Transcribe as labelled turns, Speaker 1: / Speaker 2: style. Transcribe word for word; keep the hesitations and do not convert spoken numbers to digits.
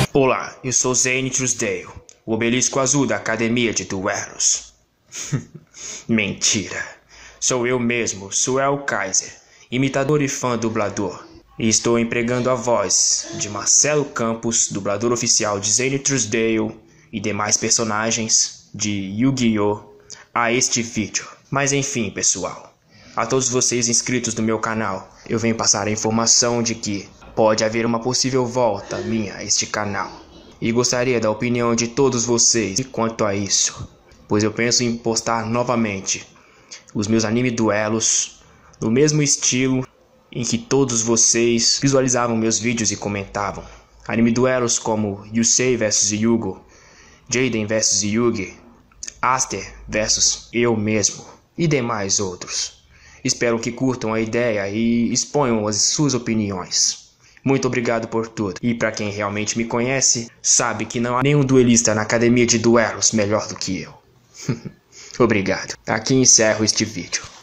Speaker 1: Olá, eu sou Zane Truesdale, o obelisco azul da Academia de Duelos. Mentira. Sou eu mesmo, Suel Kaiser, imitador e fã dublador. E estou empregando a voz de Marcelo Campos, dublador oficial de Zane Truesdale e demais personagens de Yu-Gi-Oh! A este vídeo. Mas enfim, pessoal, a todos vocês inscritos no meu canal, eu venho passar a informação de que pode haver uma possível volta minha a este canal. E gostaria da opinião de todos vocês quanto a isso, pois eu penso em postar novamente os meus anime duelos no mesmo estilo em que todos vocês visualizavam meus vídeos e comentavam. Anime duelos como Yusei versus Yugo, Jaden versus Yugi, Aster versus eu mesmo e demais outros. Espero que curtam a ideia e exponham as suas opiniões. Muito obrigado por tudo. E para quem realmente me conhece, sabe que não há nenhum duelista na Academia de Duelos melhor do que eu. Obrigado. Aqui encerro este vídeo.